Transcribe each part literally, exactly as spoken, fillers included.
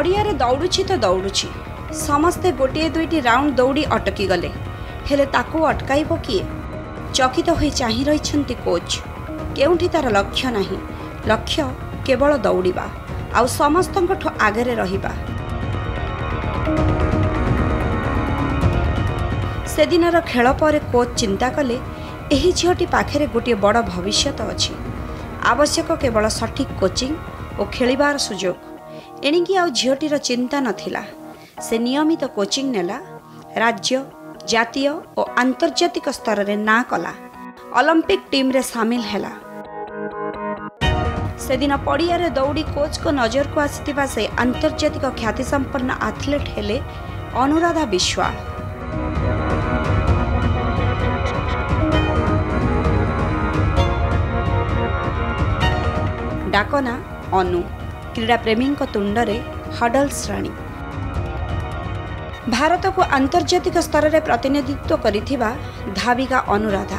पड़िया रे दौड़ुछि तो दौड़ुछि समस्ते गोटे दुईटी राउंड दौड़ी अटकी गले हेले ताकू अटकाइब किए चकित होई चाहि रहिछन्ति कोच केउठी तार लक्ष्य नाही लक्ष्य केवल दौड़िबा आउ समस्तंकठो आगरे रहिबा। से दिनर खेल पर कोच चिंता कले एही झीटी पाखरे गोटे बड़ भविष्यत अछि आवश्यक केवल सठिक कोचिंग और खेलिबार सुजोग एणिकी आउ झीटीर चिंता नथिला से नियमित कोचिंग नेला राज्य जातीय और आंतर्जातिक स्तर रे ना कला ओलंपिक टीम रे शामिल हैला। से दिन पड़िया रे दौड़ी कोच को नजर को आसीथिबा से आंतर्जातिक ख्याति संपन्न एथलीट हेले अनुराधा विश्वाल। डाकना अनु क्रीड़ा प्रेमी तुंडरे हडल्स राणी भारत को आंतर्जातिक स्तर में प्रतिनिधित्व करिथिबा धाविका अनुराधा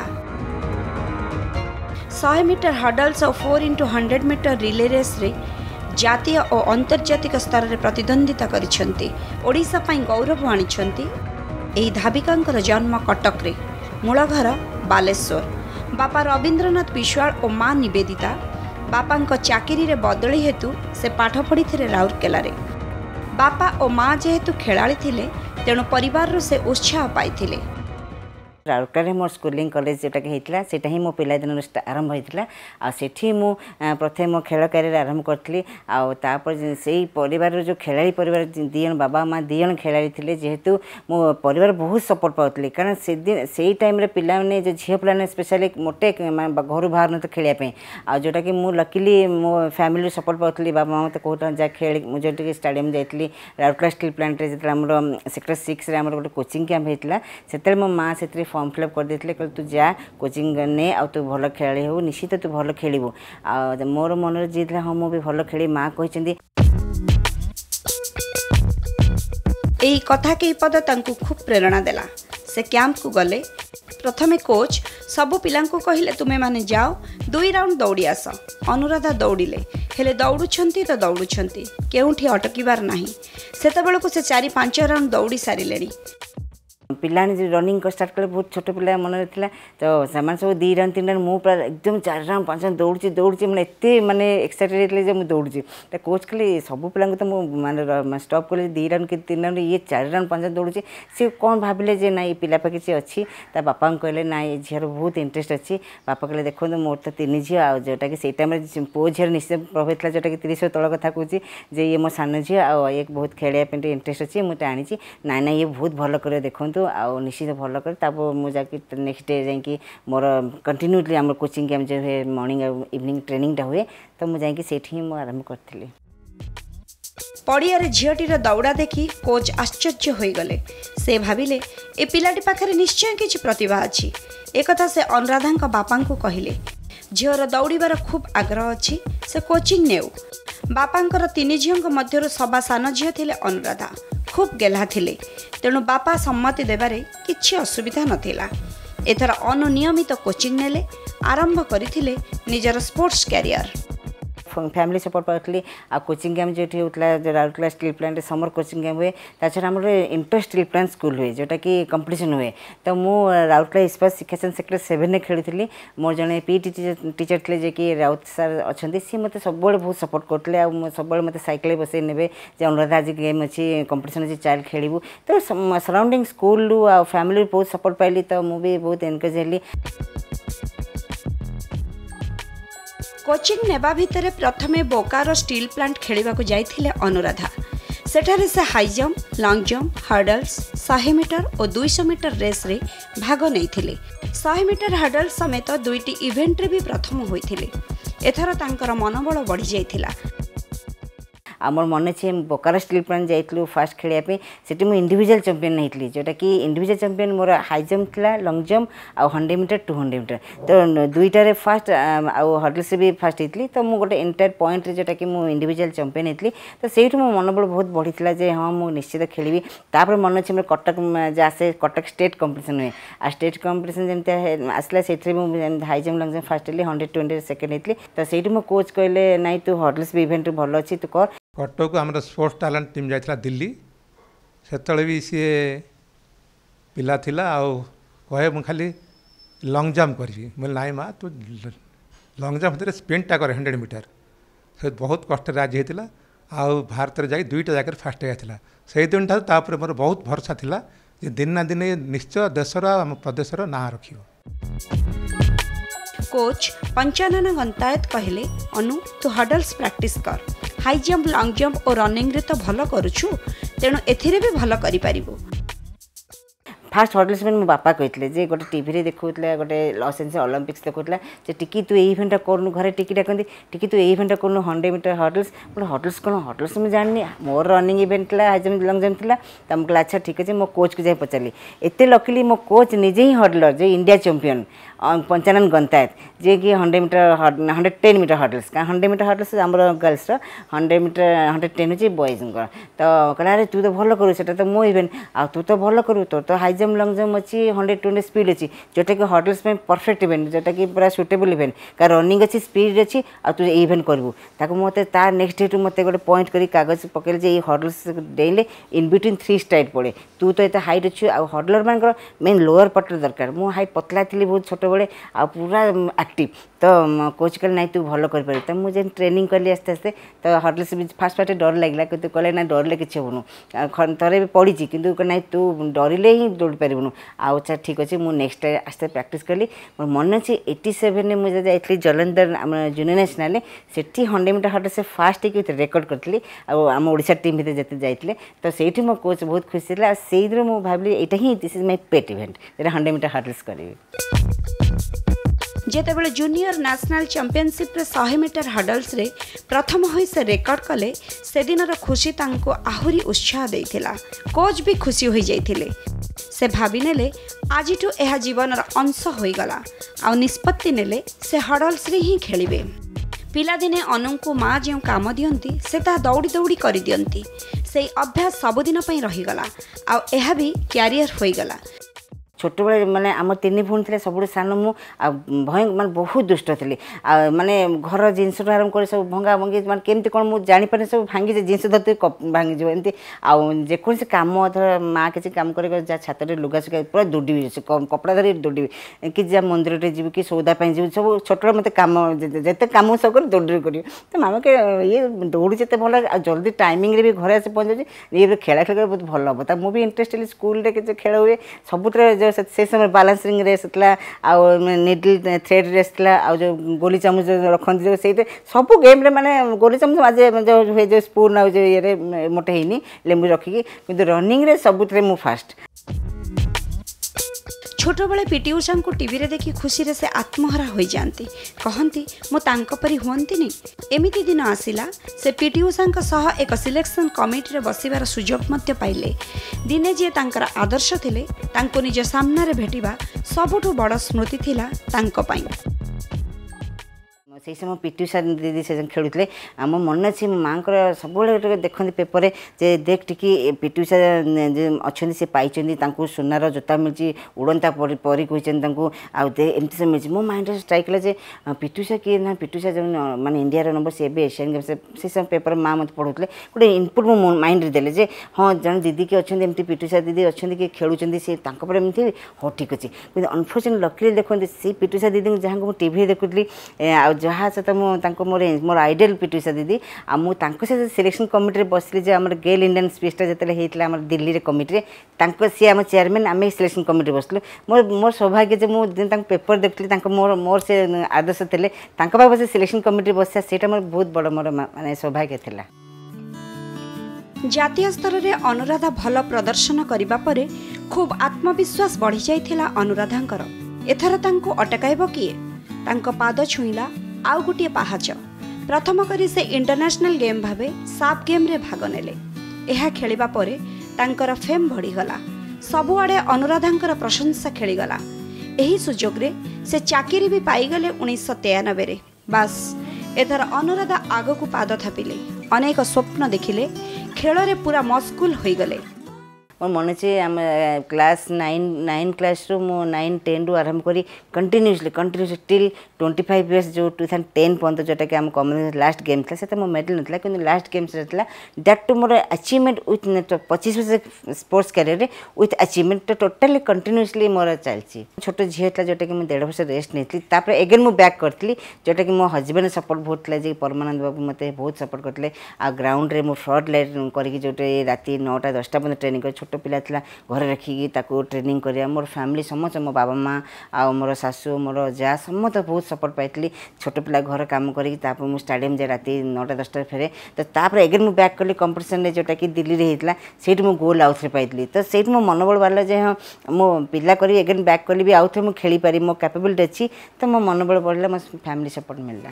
सौ मीटर हडल्स और four into hundred metre relay race रे जातीय और अंतर्जातिक स्तर में प्रतिद्वंदिता करिसेंती ओडिशा पई गौरव आनिछंती। एही धाविकांकर जन्म कटक रे मूल घर बालेश्वर बापा रवींद्रनाथ विश्वाल और मां निवेदिता बापा चाकरी रे बदली हेतु से पाठ पढ़ी थे राउरकेला रे बापा और माँ जेहेतु खेलाड़ी थिले तेणु परिवार से उत्साह पाई। राउरकेला मोर स्कूलिंग कॉलेज जोटा कि होता सेटा ही मो पिला दिन आरंभ होता आठी मु प्रथम मो खेल कैरियर आरंभ करी आपर से परिवार जो खेलाड़ी परिवार दी जन बाबा माँ दी जन खेलाड़ी थे जेहेतु मो परिवार बहुत सपोर्ट पाऊली कारण से दिन से टाइम रे पिला ने जो झील पिला स्पेशली मोटे घर बाहर न खेलने आ जोटा कि मु लकीली मो फैमिली सपोर्ट पाऊली बाबा माँ मत कहता जा खेल मुझे स्टाडियम जाइली राउरकेला स्टील प्लांट जो सेक्टर सिक्स गोटे कोचिंग कैंप होता से मो माँ से फॉर्म फिलअप कर देते कह तू जा कोचिंग ने आ तू भल खेलाड़ी हो निश्चित तू भल खेलू आ मोर मन जी था हाँ मुझे भल खेली माँ कहते यही कथा कई पद तांकु खूब प्रेरणा देला। से कैंप को गले प्रथमे कोच सबु पिलांको कहिले तुमे माने जाओ दुई राउंड दौड़ी आस अनुराधा दौड़िले हेले दौड़ुछंती तो दौड़ुछंती केउठी अटकीबार नाही सेतेबेलको से चारि पांच राउंड दौड़ी सारिलेनी पिला रनिंग को स्टार्ट कले बहुत छोट पिला मन रहा तो से सब दी राउंड तीन राउंड मुझे एकदम चार राउंड पाँच राउंड दौड़ी दौड़ी मैंने एत मैंने एक्साइटेड होती मुझे दौड़ी तो कोच कहले सब पिला तो मुझे स्टॉप कले दी राउंड कि तीन राउंड ये चार राउंड पाँच राउंड दौड़ी सी कौन भाविले जे ना ये पिला पाखे किसी अच्छी बापा कहले ना ये झीर बहुत इंटरेस्ट अच्छी बापा कहले देखो मोर तो तीन झी आ जोटा कि टाइम पु झीर निश्चय प्रभाव था जोटा कि तीस तल कथा कहूँ जे ये मो सान झी आ एक बहुत खेलने इंटरेस्ट अच्छी मुझे आनी ना ना ये बहुत भल कर देखूँ आउ निश्चित भल कर मुझे नेक्स्ट डे जाकि मोर कंटिन्यूली आम कोचिंग कैंप जो है मॉर्निंग इवनिंग ट्रेनिंगटा हुए तो मुझे से आरंभ करी। पड़िया रे झीटीर दौड़ा देखी कोच आश्चर्य हो गले से भाविले ए पिलाटी पाखरे निश्चय किछि प्रतिभा अछि एकथा से अनुराधा बापा को कहले झीर दौड़ीबार खूब आग्रह अच्छी से कोचिंग नेउ बापांकर तीन झील मध्य सभा सान झी थिले अनुराधा खूब गेला थिले तेणु बापा सम्मति देबारे किछि असुविधा नथिला एथर अनियमित कोचिंग नेले आरंभ करिथिले निजर स्पोर्ट्स कैरियर फैमिली सपोर्ट पाती आ कोचिंग कैंप जो होता Rourkela steel plant summer coaching camp हुए ताछड़ा आम इंटर स्टील प्लांट स्कूल हुए जोटा कि कंपटीशन हुए तो मु राउरकेला इस्पात शिक्षासन सेक्टर सेवेन खेलुली मोर जड़े पी टीचर थे जे कि राउत सार अच्छा सी मत सब बहुत सपोर्ट करते सब मत साइकिल बसई ने अनुराधा आज गेम अच्छी कंपटीशन अच्छी चाल खेलू तो सराउंडिंग स्कूल आ फैमिली बहुत सपोर्ट पाइली तो मुझे बहुत एनकरेज हेली। कोचिंग नेबा भितरे प्रथमे बोकारो स्टील प्लांट खेलिबा को जाइथिले अनुराधा सेठारे से high jump long jump hurdles सौ मीटर और दो सौ मीटर रेस रे भाग नैथिले सौ मीटर हर्डल्स समेत दुईटी इवेंट रे भी प्रथम होइथिले एथर तांकर मनोबल बढ़ी जाइथिला। आमर मन अच्छे बोकारो स्टील प्लांट जाइलु फास्ट खेलने से इंडिविजुअल चैंपियन होती जोटा कि इंडिविजुअल चैंपियन मोर हाई जंप था लॉन्ग जंप आ hundred metre two hundred metre तो दुईटार फास्ट आउ हर्डल्स भी फास्ट होती तो मुझे गोटे एंटायर पॉइंट जोटा कि मुझे इंडिविजुअल चैंपियन होती तो से मो मनोबल बहुत बढ़ी जे हाँ मुझे निश्चित खेली तापर मन अच्छे मोर कटक आसे कटक स्टेट कंपटीशन हुए आ स्टेट कंपटीशन जमी आसला से high jump long jump first hundred two hundred second होती तो से मो कोच कहले नाई तू हर्डल्स भी इवेंट भल अच्छी तू कर कटक आम स्पोर्ट्स टैलेंट टीम जाइला दिल्ली से भी सी पिला थिला आउ कहे मुझे खाली लंग जंप करी बोले नाई माँ तू लंग जंप भितर स्प्रिंटा कर हंड्रेड मीटर से बहुत कष्ट राजी होता आउ भारत में जाई दुईटा जगह फास्ट होता से दिन ठार मोर बहुत भरोसा थिला जे दिन ना दिन निश्चय देशर आम प्रदेशर ना रखियो। कोच पंचानन गंतायत कहले अनु तू हडल्स प्रैक्टिस कर हाई जंप लॉन्ग जंप और रनिंग रे तो भल करूछु तेणु एथिरे भी भल करि पारिबो। फास्ट हडल्स में मो बापा कहते जे गोटे टीवी देखुला गोटे लॉस एंजेल्स ओलंपिक्स देखुला जे टिकी तू यही इवेंट करूँ घरे टिकी डाकती टिकी तू यही इवेंट करूँ हंड्रेड मीटर हडल्स बोले हडल्स कौन हडल्स मुझे जानी मोर running event high jump long jump था तो मुझे अच्छा ठीक अच्छे मो कोच को जाए पचारि एत लकिली मो कोच निजे ही हडलर जे इंडिया चैंपियन पंचानन गंतायत जे कि hundred metre hundred ten metre hurdles क्या हंड्रेड मीटर हडल्स आम girls hundred metre hundred ten हूँ बॉयज तो कहला अरे तू तो भल करू से तो मो इवेंट आ तू तो भल करू तोर तो हाई जंप लंग जंप अच्छी हंड्रेड ट्वेंटी स्पीड अच्छी जोटा कि हडल्स में परफेक्ट इवेंट जोटा कि पूरा सुटेबल इवेंट का रनिंग अच्छी स्पीड अच्छी आ तू इवेंट करू ताको मते तार नेक्स्ट डे मत गोटे पॉइंट करी कागज पकेले जे हडल्स डेले इन बिटवीन थ्री स्टाइल पड़े तू तो ये हाइट अच्छी आ हडलर मान मेन लोअर पटर दरकार मो हाइट पतला थी बहुत छोट बड़े आ पूरा एक्टिव तो कोच कहले ना तू भल कर तो मुझे ट्रेनिंग कली आस्ते आस्ते तो हडल्स भी फास्ट फास्ट डर लगला कि कहले ना डरले किसी हेन थे भी पड़ी कि ना तू डरले ही दौड़ पारूँ अच्छा ठीक अच्छे मुझे नेक्स्ट आस्ते प्रैक्टिस कली मोर मन अच्छे एट्टी सेवेन में मुझे जाइली जलंधर आम जूनियर नेशनल से हंड्रेड मीटर हडल्स से फास्ट रेकर्ड करी आम ओडिशा टीम भीतर जिते जाइए तो से मो कोच बहुत खुशी था से दिन मुझे भाविली यहाँ ही this is my pet event जो हंड्रेड मीटर हडल्स करी। जेतेबेले जूनियर नेशनल चैंपियनशिप रे सौ मीटर हडल्स रे प्रथम होई से रेकर्ड कले से दिनर खुशी तांको आहुरी उत्साह देइथिला कोच भी खुशी होई जाइथिले से भाबी नेले आजिठु एहा जीवनर अंश होई गला आ निष्पत्ति नेले से हडल्स रे ही खेलिबे। पिलादिने अनु माँ जो काम दियंती से ता दौड़ी दौड़ी कर दियंती से अभ्यास सबुदिन पई रहीगला आ एहा भी क्यारियर होईगला। छोट बड़े माने आम तीन भूणी थे सब सान मु भय माने बहुत दुष्ट थी माने घर जिनस आरम्भ कर सब भंगा भंगी माने केमती कौन मुझे जापर सब भांगी जिनस धरते भांगी एमती आजेकोसी कम धर माँ किसी कम कर छात लुगा सुखा पूरा दौड़ी कपड़ा धरी दौड़ी कि जहाँ मंदिर जी कि सौदापाई जी सब छोट मत कम जिते कम सब कर दौड़ी कर तो मामा के ये दौड़ी जिते भल जल्दी टाइमिंग भी घरे आसी पहुँचे ये खेला खेल बहुत भल हम मुझे इंटरेस्ट स्कूल खेल हुए सबुत से समय बालांसिंग रेस आउ निडल थ्रेड रेस आ जो गोली चामच रखती जो से सब गेम रे माने गोली चामच आज जो हुए जो स्पून आ ये मोटे होनी लेंबू रखिकी किंतु रनिंग रे सबुत मु फास्ट। छोट बेले पीटी उषा को टीवी रे देखि खुशी रे से आत्महरा हो जाती कहती मो तांको परी हुअंतिनी एमिति दिन आसिला से पीटी उषा सह एक सिलेक्शन कमिटी रे बसिबार सुजोग मध्य पाइले दिने जे तांकर आदर्श थिले तांको निज सामना रे भेटिबा सबुठु बड़ स्मृति थिला तांको पाई। से समय पीटी उषा दीदी से खेलुले आम मन अच्छे मो माँ सब देखते पेपर जे देख टी पीटी उषा अच्छा से पाई सुनार जोता मिली उड़ंता परी कहते आमती सब मिली मो माइंड स्ट्राइक है पीटी उषा किए ना पीटी उषा जो माने इंडिया नंबर सी एशियन गेम्स से समय पेपर माँ मत पढ़ाते गोटे इनपुट मो माइंड देले जे हाँ जन दीदी कि अच्छा एमती पीटी उषा दीदी अच्छा कि खेलुँच सी एमती हाँ ठीक अच्छे कि अनफर्चुनेट लकीली देखते सी पीटी उषा दीदी जहाँ को टीवी देखुली जहाँ सहित मुझे मोर मोर आइडियल पीटी उषा दीदी आ मुझे सिलेक्शन कमिटी बसली जो आम गेल इंडियन स्पीचटा जो होता आम दिल्ली कमिटी सी आम चेयरमैन आम सिलेक्शन कमिटी बसलु मोर मोर सौभाग्य जो मुझे पेपर देखली मोर मोर से आदर्श थे बस सिलेक्शन कमिटी बसा से मोर बहुत बड़ मोर माने सौभाग्य था। जातीय स्तर में अनुराधा भल प्रदर्शन करिबा परे खूब आत्मविश्वास बढ़ी जाइथिला अनुराधांकर एथर तांको अटकाइब किए तांको पाद छुईला आउ गोटे पाहाच प्रथम करी से इंटरनेशनल गेम भावे साप गेम रे भाग नेले एहा खेलिबा परे तांकर फेम बढ़ीगला सबुआडे अनुराधांकर प्रशंसा खेलीगला एही सुजोग रे से चाकरी भी पाईगले उन्नीस सौ तिरानबे रे बास एथर अनुराधा आगकू पाद थापिले अनेक स्वप्न देखिले खेल रे पूरा मस्कुल होईगले। मोर मन अच्छे आम क्लास नाइन नाइन क्लास रु मो नाइन टेन रु आरंभ करी continuously continuously till twenty five years जो टू थाउजेंड टेन पर्यंत जोटा कि आम कॉमन लास्ट गेम था से मो मेडल नथला कि लास्ट गेम्स था दैट टू मोर अचीवमेंट विथ पच्चीस वर्ष स्पोर्ट्स कैरियर विथ अचीवमेंट तो टोटाली कंटिन्यूसली मोर चलती छोट झील था जोटा कि डेढ़ वर्ष रेस्ट नहीं तापर एगेन मु बैक करी जोटा कि मो हजबैंड सपोर्ट बहुत था जी परमानंद बाबू मत बहुत सपोर्ट करते आ ग्राउंड रे मो फ्रंट लाइन करके जोटे राति नौटा दसटा पर्यटन ट्रेनिंग कर छोट पिला था घर रखिकी ताको ट्रेनिंग करिया मोर फैमिली समस्त मो बाबा माँ आ मोर सासू मोर जा समस्त बहुत सपोर्ट पाई छोट पिला घर काम करी मु स्टाडियम जाए राति नौटा दसटा फेरे तो तापर एगेन मु बैक कली कंपटीशन जोटा कि दिल्ली रे होता से मो गोल आउ थे पाई तो से मो मनोबल बाला जे हाँ मो पिला करी एगेन बैक कली भी आउ थे मुझे खेली पारि मो कैपेबिलिटी अच्छी तो मो मनोबल बढ़ला मो फैमिली सपोर्ट मिलला।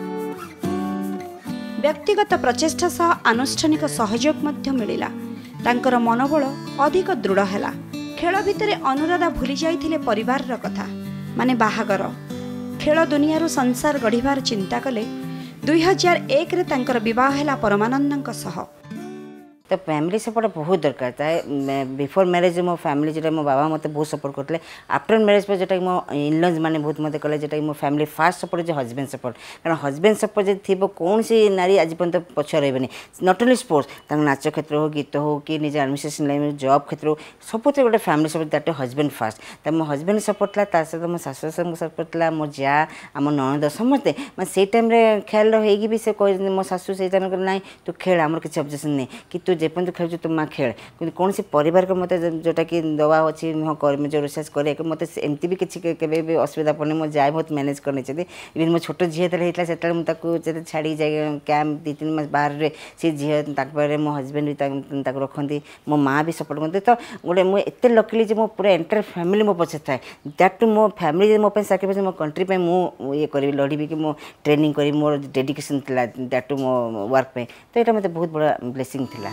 व्यक्तिगत प्रचेष्टा सह आनुष्ठानिक सहयोग मध्य मिलिला तांकर मनोबल अधिक दृढ़ हैला। खेल भितरे अनुराधा भूली जाइथिले परिवार रो कथा माने बाहागर खेल दुनिया संसार गढ़िबार चिंता कले दुई हजार एक रे तांकर विवाह हैला परमानंदଙ୍କ सह। तो फैमिली सपोर्ट बहुत दरकार था बिफोर मैरिज मो फैमिली जो मो बाबा मत बहुत सपोर्ट करते आफ्टर मैरिज पर जोटा मो इनलज मैंने बहुत मत कले जोटा मो फैमिली फास्ट सपोर्ट जो हजबैंड सपोर्ट कारण हजबैंड सपोर्ट जो थी कौन सी नारी आज पर्यंत पछुआ रही नट ओनली स्पोर्ट्स नाच क्षेत्र हो गीत हो कि निज एडमिनिस्ट्रेशन लाइन जॉब क्षेत्र हो सब गोटे family support that husband first तो मो हजबैंड सपोर्ट था सहित मो शाशु सपोर्ट था मो जा आम ननद समस्ते से टाइम ख्याल रही भी से कह मो शाशु से टाइम ना तू खेल आमर किसी ऑब्जेक्शन नहीं कि तू जेपर्यंत खेल तुम माँ खेल कि कौन सी परिवार को मत जोटा कि दवा अच्छी नुह जो रिसर्च करे मत एमती भी किसी के असुविधा पड़े मो जाए बहुत मैनेज करनी इवन मो छोट झील होता से मुझे छाड़ी जाए कैंप दी तीन मास बाहर से झील मो हजबैंड भी रखती मो माँ भी सपोर्ट करते तो गोटे मुझे एत लकिली मो पूरा एंटायर फैमिली मो पछे थाए दैट टू मो फैमिली मो साक्रिफाइस मो कंट्री मु ये करी लड़ी कि मो ट्रेनिंग करी मोर डेडिकेशन था दैट टू मो वर्क पे तो यहाँ मतलब बहुत बड़ा ब्लेसिंग थिला।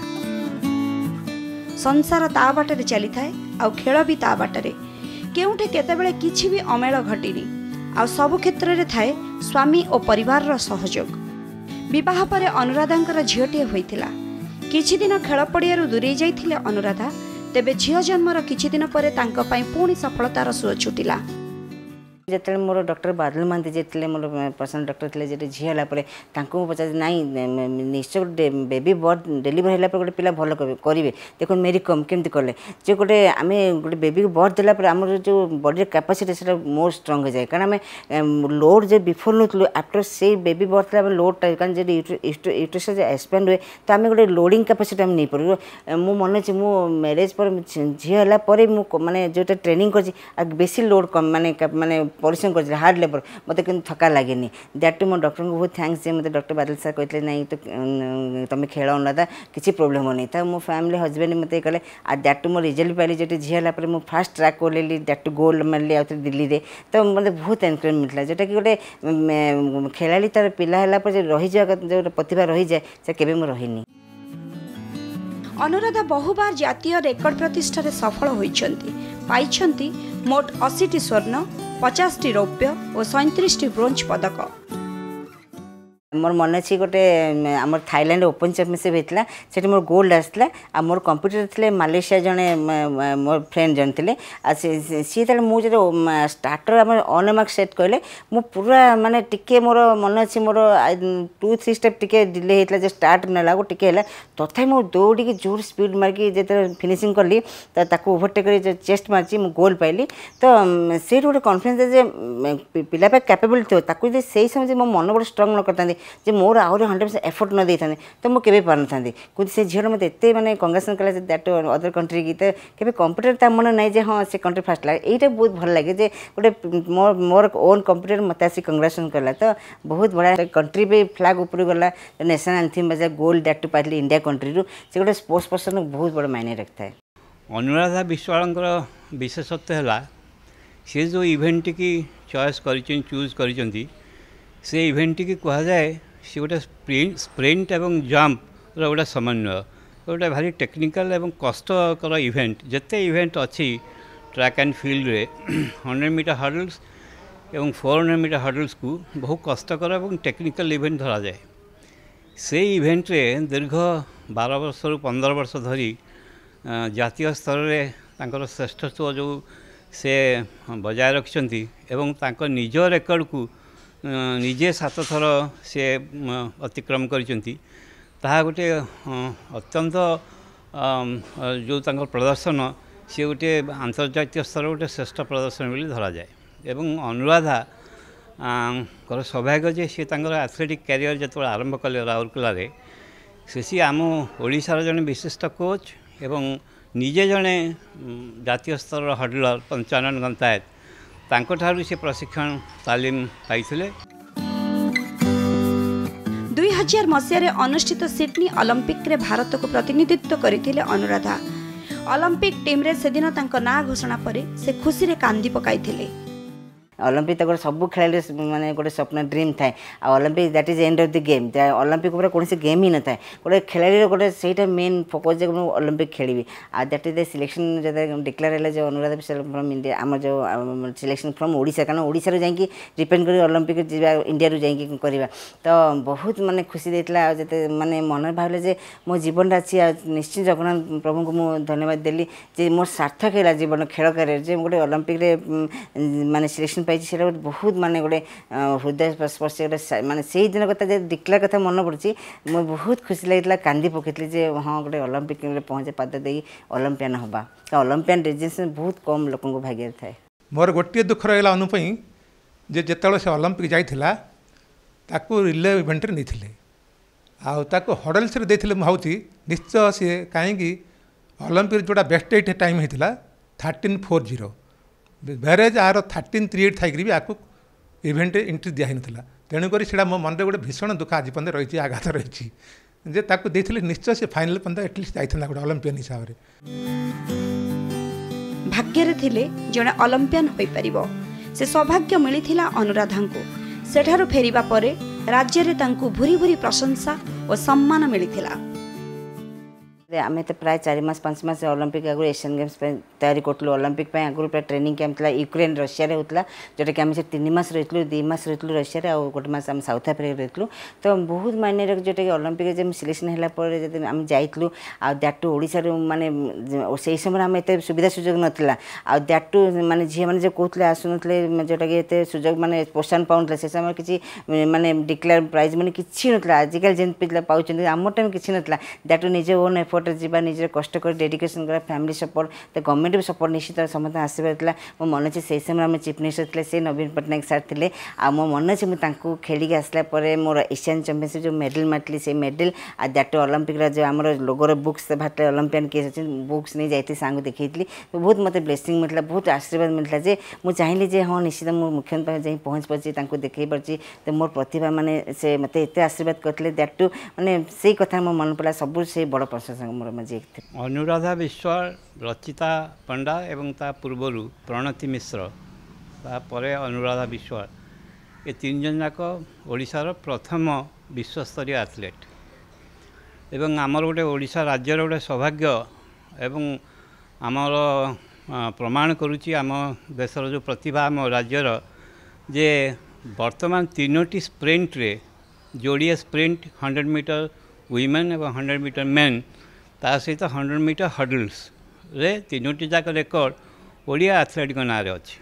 संसार ता बाटर चली थाए आउ खेल भी ता बाटर केउठे केतेबेले किछि भी अमेल घटिनी आ सब क्षेत्र रे थाए स्वामी और परिवार रो सहयोग। विवाह परे अनुराधांकर झियोटिए होइथिला किछि दिन खेल पड़ियारु दूरे जाइथिले अनुराधा तेबे झियो जन्मर किछि दिन परे तांको पई पुणी सफलतार सुଅ छुटिला। जिते मोर डॉक्टर बादल महांती जी मोर पर्सनल डॉक्टर थे जो झील है पचार नाई निश्चय गोटे बेबी बर्थ डेलीवर है गोटे पिला भल करेंगे देखो मेरी कम केमती कले जो गोटे आम गोटे बेबी को बर्थ देला आम जो बॉडी कैपेसिटी से मोर स्ट्रंग हो जाए कारण आम लोड जो बिफोर नौलू आफ्टर से बेबी बर्थ लोड कारण जब यूट्रस एक्सपेंड हुए तो आम गोटे लोडिंग कैपेसिटी आम नहीं पार मो मन अच्छे मो मैरेज पर झील माने जो ट्रेनिंग कर बेसी लोड कम माने माने परिश्रम कर हार्ड लेबर मत कि थका लगे दैट टू मो डॉक्टर को बहुत थैंक्स जे मत डॉक्टर बादल सर कहते नहीं तो तुम खेल अनुराधा किसी प्रोब्लेम होनी था मो फैमिली हजबैंड मत कहले आ दैट टू मो रिजल्ट पाइली जो झील मुझे फास्ट ट्रैक कर ली दैट टू गोल्ड मारे आउ दिल्ली रे तो मतलब बहुत एनकरेज मिलता जोटा कि गोटे खेलाड़ी तार पिला है रही जाए जो प्रतिभा रही जाए से केबे मो रहीनी। अनुराधा बहुबार जातीय रेकर्ड प्रतिष्ठार सफल होइछंती पाइछंती मोट अस्सी टी स्वर्ण पचास टी रौप्य और सैंतीस टी ब्रोंज पदक। मोर मन अच्छी गोटे आम थाईलैंड ओपन चैंपियनशिप होता से मोर गोल्ड आसला आ मोर कंप्यूटर थे मालेशिया जड़े मोर फ्रेंड जन थे सी मुझे स्टार्टर आम ऑन मार्क सेट कहले मु पूरा माने टिके मोर मन अच्छी मोर टू थ्री स्टेप टिके डिले होता जो स्टार्ट नाला टिके है तथा मु दौड़ी जोर स्पीड मार्की जो फिनिशिंग कली तो ओभरटेक कर चेस्ट मार्ची मु गोल पाइली तो से गोटे कॉन्फिडेंस पिला कैपेबल थो से समय मो मन बड़े स्ट्रंग न करता जे मोर आहरी हंड्रेड परसेंट एफर्ट न देता तो मुझे केवे पार था खुद से झील मत एत मैंने कंग्रेचुलेसन कला दैट अदर कंट्री की तो केवे कंप्यूटर ता मन ना जे हाँ से कंट्री फास्ट लगे यहीटा बहुत भल लगे जे गोटे मोर मोर ओन कंप्यूटर मत आसी कंग्रेचुलेसन कला तो बहुत बड़ा कंट्री भी फ्लैग ऊपर गला नेशनल एंथम बजा गोल्ड दैट टू पाइली इंडिया कंट्री रू से गोटे स्पोर्ट्स पर्सन बहुत बड़ा मायने रखता है। अनुराधा विश्वालंकर विशेषत्व है सी जो इवेंट की चॉइस कर चूज कर से इवेंट की कह जाए सी गोटे स्प्रिंट स्प्रिंट एवं जंप गोटे समन्वय गोटे भारी टेक्निकल एवं कष्टकर इवेंट जिते इवेंट अच्छी ट्रैक एंड फील्ड रे हंड्रेड मीटर हर्डल्स एवं फोर हंड्रेड मीटर हर्डल्स को बहुत कष्टकर एवं टेक्निकल इवेंट धरा जाए से इवेंट रे दीर्घ बारह वर्ष रु पंद्रह वर्ष धरी जातीय स्तर में तांकर श्रेष्ठत्व जो से बजाय रखिछंती एवं तांकर निज रेकर्ड को निजे सात थर से अतिक्रम करिछंती ताहा गोटे अत्यंत जो तांकर प्रदर्शन सी गोटे अंतर्जातीय स्तर गोटे श्रेष्ठ प्रदर्शन बोली धरा जाए एवं अनुराधा कर सौभाग्य जे सी तांकर एथलेटिक कैरियर जो आरंभ कले राउरकेला रे से सी आम ओडिशार जने विशिष्ट कोच एवं निजे जने जातीय स्तर हडलर पंचानन गंतायत तांको ठारू से प्रशिक्षण तालीम पाइथिले। दुई हजार मसीह अनुष्ठित सिडनी ओलंपिक रे भारत को प्रतिनिधित्व करथिले अनुराधा। ओलंपिक टीम रे सेदिन तांको ना घोषणा परे से खुशी रे कांदी पकाइथिले। ओलंपिक गोटे सब खेल माने गोटे स्वप्न ड्रीम थाए Olympic that is end of the game Olympic ऊपर कौन गेम ही न था गोटे खेलाड़ी गोटे से मेन फोकस जे ओलंपिक खेली आ दैट इज द सिलेक्शन जो डिक्लेयर है जो अनुराधा विशाल फ्रॉम इंडिया आम जो सिलेक्शन फ्रॉम ओडिशा कारण ओडिशा रू जाई डिपेंड कर ओलंपिक जीवा इंडिया रू जाई करबा तो बहुत माने खुशी देतला जते माने मन भाबले जे मो जीवन अच्छी निश्चित जगन्नाथ प्रभु को मु धन्यवाद देली जे मोर सार्थक है जीवन खेल करियर जे गोटे ओलंपिक रे माने सिलेक्शन पाई से बहुत माने गोटे हृदय स्पर्श गोटे माने से दिन कथा जे डिक्लेयर कथा मन पड़ी मुझे बहुत खुशी लगे कांदी पकईली जे हाँ गोटे ओलंपिक पहुँचे पाद दे ओलंपियन हवा तो ओलंपियन रेजिस्ट्रेशन बहुत कम लोक भाग्य थाए। मोर गोटे दुख रहा अनुपई जे जिते से ओलंपिक जाइथिला ताकू रिले इवेंट रे नहीं आउ हडल्स देते भावी निश्चय सी कहीं ओलंपिक जोड़ा बेस्ट एट टाइम होता थर्टीन फोर जीरो भेरेज आर थर्टीन थ्री एट थी आपको इवेंट एंट्री दिया ना तेणुक मो मन में गोटे भीषण दुख आज पर्यटन रही आघात रही जे ताकू देथिले निश्चय से फाइनल पर्यटन एटलिस्ट जाइथना गोटे ओलंपियन हिसाब से भाग्य थिले जणे ओलंपियन होई परिबो से सौभाग्य मिलिथिला अनुराधा को सेठारु फेरिबा परे राज्य रे तांकू भूरी भूरी प्रशंसा और सम्मान मिलिथिला। आम तो प्राय चार मास पांच मास ओलंपिक आगु एशियन गेम्स तैयारी करूँ ओलंपिक आगु प्राय ट्रेनिंग कैंप था यूक्रेन रशिया होता जोटा कि आम से तीन मास रही दुई मास रही रशिया और गोटे मास आम साउथ आफ्रिका रही तो बहुत मायने जोटा कि ओलंपिक जब सिलेक्शन है आम जाइलु आ दैट टू ओडिशा माने से समय आम एत सुविधा सुजोग नाला आ दैट टू माने झी मैंने जो कहते आसुन जोटा कि एत सुजोग माने प्रोत्साहन पाऊन से समय किसी माने डिक्लेयर प्राइज माने किसी नाला आजिकल जेन पिला पाँच आम टाइम किसी नाला दैट टू निजे ओन एफर्ट जीवा निजे कष्ट कर डेडिकेशन कर फैमिली सपोर्ट तो गवर्नमेंट भी सपोर्ट निश्चित समस्त आसबार मो मन अच्छे से समय आम चीफ मिनिस्टर थे से नवीन पट्टनायक सार थे आ मो मन अच्छे मुझे खेल आसला मोर एशियन चैंपियनशिप जो मेडल मारती से मेडल आ दैट ओलंपिक जो आम लोगोर बुक्स बाहर ओलंपियन केस अच्छे बुक्स नहीं जाती सांग देखी तो बहुत मत ब्लेसिंग मिलता बहुत आशीर्वाद मिलता जे मुझे चाहिए जे हाँ निश्चित मोर मुख्यमंत्री जाए पहुँच पार्टी देखे पार्टी तो मोर प्रतिभा माने से मत एत आशीर्वाद करते दैट टू माने से कथा मो मन पड़ा सब से बड़ प्रशंसक मोर अनुराधा विश्वाल रचिता पंडा एवं ता पूर्वर प्रणति मिश्र तापर अनुराधा विश्वाल ये तीन जन जाक ओडिशार प्रथम विश्वस्तरीय एथलेट एवं आमर गोटे ओडिशा राज्यर गोटे सौभाग्य एवं आमर प्रमाण करुच्ची आम देशर जो प्रतिभा आम राज्यर जे वर्तमान तीनोटी स्प्रिंट रे जोड़िए स्प्रिंट हंड्रेड मीटर वुमेन एवं हंड्रेड मीटर मेन ता सहित हंड्रेड मीटर हडल्स रे तीनोटी जाक रेकर्ड ओडिया एथलेट ना रे अछि।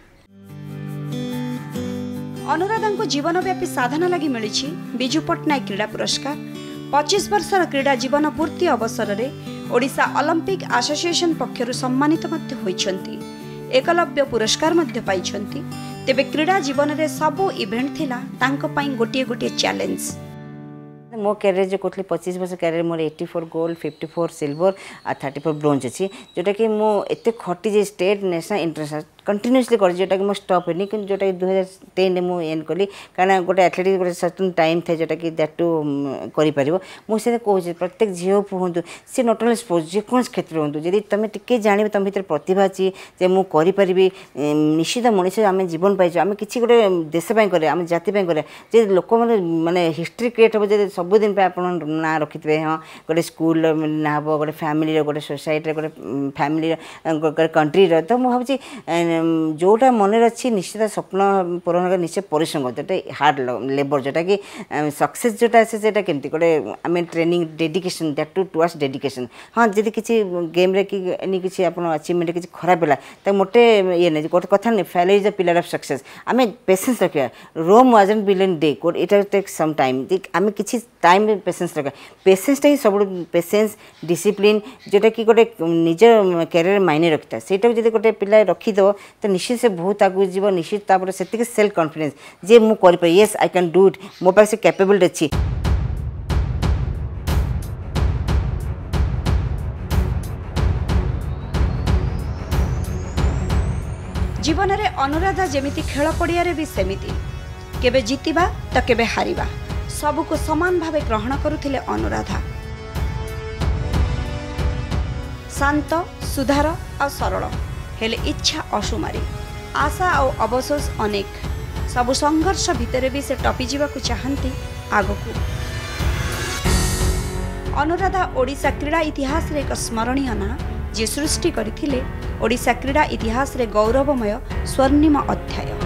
अनुराधा को जीवनव्यापी साधना लगी मिली बिजू पट्टनायक क्रीड़ा पुरस्कार पच्चीस वर्षर क्रीड़ा जीवन पूर्ति अवसर में ओडिशा ओलंपिक एसोसिएशन पक्षरु सम्मानित मध्य होइछंती एकलव्य पुरस्कार मध्य पाइछंती। तेबे क्रीड़ा जीवन में सबू इवेंट थिला तांको पई गोटे गोटे चैलेंज मो कैरियर जो कहते पच्चीस वर्ष कैरियर मोर eighty four gold fifty four silver आ थर्टी फोर ब्रोंज अच्छी जोटा कि मुझे खटी जे स्टेट नेशनल इंटरनेशनल कंटिन्यूसली कर जोटा कि मो स्टॉप है कि जोटा कि दुई हजार तेन मुझे एंड कली कारण गोटे एथलेटिक गोटे सर्टन टाइम था जोटा कि दैट टू कर मुझे कहूँ प्रत्येक झील हूँ सी नॉट ओनली स्पोर्ट्स जेकोसी क्षेत्र हूँ जब तुम टे जान तुम भर प्रतिभा अच्छी जे मुझे करी निश्चित मनीष आम जीवन पाइछ आम कि गोटे देशपाई करें आम जातिपाई करें जे लोक मैंने माने हिस्ट्री क्रिएट हो जब सबुदिन आप ना रखिथे हाँ गोटे स्कूल ना हम गोटे फैमिली गोटे सोसाइटी गोटे फैमिली गोटे कंट्री तो मुझे भावी जोटा मन अच्छी निश्चित स्वप्न पूरण निश्चय परिश्रम जोटा हार्ड लेबर जोटा कि सक्सेस जोटा आसे सेटा केमती गोटे आम training dedication that to towards dedication हाँ जब किसी गेम रे कि एनी किसी आपन अचीवमेंट किसी खराब है तो मोटे ये नहीं गोटे कथा नहीं fail is the pillar of success आम पेशेंस रखा Rome wasn't built in a day could it take some time आम किसी टाइम पेशेंस रखा पेशेंसटा ही सब पेशेंस डिसिप्लिन जोटा कि गोटे निज कैरियर मायने रखता है सेटा जब गोटे पिला रखीदेव तो निश्चित से बहुत आगू जीव निश्चित तापर से सेल्फ कॉन्फिडेंस जे मु कर yes I can do it मो पास से कैपेबल अच्छी जीवन में अनुराधा जेमिति खेल पड़िया भी सेमिति केबे जीतिबा तो केबे हारिबा सबको समान भावे ग्रहण करुथिले अनुराधा शांत सुधार और सरल हेले इच्छा अशुमारी आशा और अवशोष अनेक सबु संघर्ष भितर भी से टपी जीवाकु चाहंती आगकू अनुराधा ओडिशा क्रीड़ा इतिहास रे एक स्मरणीय ना जे सृष्टि करथिले ओडिशा क्रीड़ा इतिहास रे गौरवमय स्वर्णिम अध्याय।